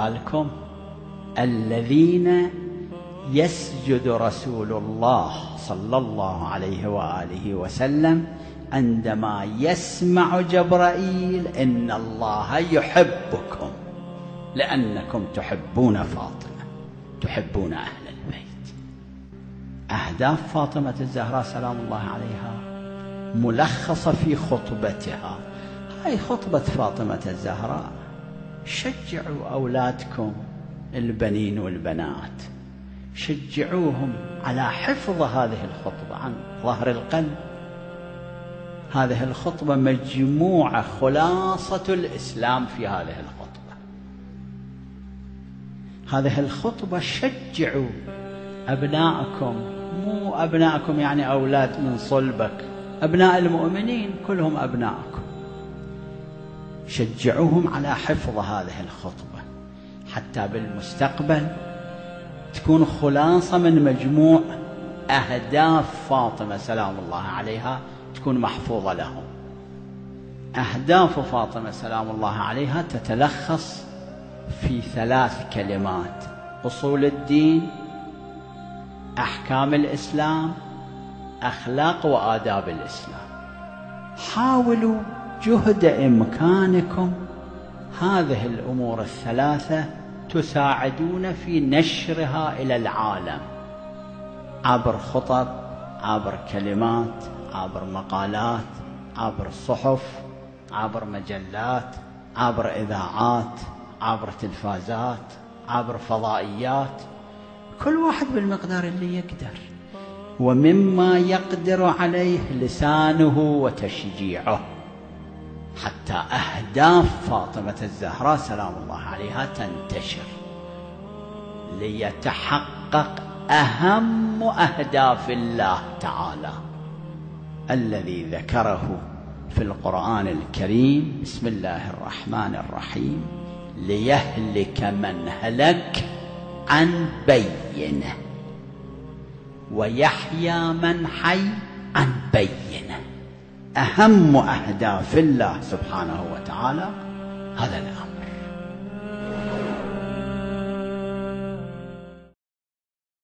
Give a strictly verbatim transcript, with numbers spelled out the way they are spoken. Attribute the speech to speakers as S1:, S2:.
S1: أمثالكم الذين يسجد رسول الله صلى الله عليه وآله وسلم عندما يسمع جبرائيل إن الله يحبكم لأنكم تحبون فاطمة، تحبون أهل البيت. أهداف فاطمة الزهراء سلام الله عليها ملخصة في خطبتها. هاي خطبة فاطمة الزهراء: شجعوا أولادكم البنين والبنات، شجعوهم على حفظ هذه الخطبة عن ظهر القلب. هذه الخطبة مجموعة خلاصة الإسلام في هذه الخطبة. هذه الخطبة شجعوا أبناءكم، مو أبناءكم يعني أولاد من صلبك، أبناء المؤمنين كلهم أبناءكم، شجعوهم على حفظ هذه الخطبة حتى بالمستقبل تكون خلاصة من مجموع أهداف فاطمة سلام الله عليها، تكون محفوظة لهم. أهداف فاطمة سلام الله عليها تتلخص في ثلاث كلمات: أصول الدين، أحكام الإسلام، أخلاق وآداب الإسلام. حاولوا جهد إمكانكم هذه الأمور الثلاثة تساعدون في نشرها إلى العالم عبر خطب، عبر كلمات، عبر مقالات، عبر صحف، عبر مجلات، عبر إذاعات، عبر تلفازات، عبر فضائيات، كل واحد بالمقدار اللي يقدر، ومما يقدر عليه لسانه وتشجيعه، حتى أهداف فاطمة الزهراء سلام الله عليها تنتشر، ليتحقق أهم أهداف الله تعالى الذي ذكره في القرآن الكريم: بسم الله الرحمن الرحيم، ليهلك من هلك عن بينه ويحيى من حي عن بينه. أهم أهداف الله سبحانه وتعالى هذا الأمر.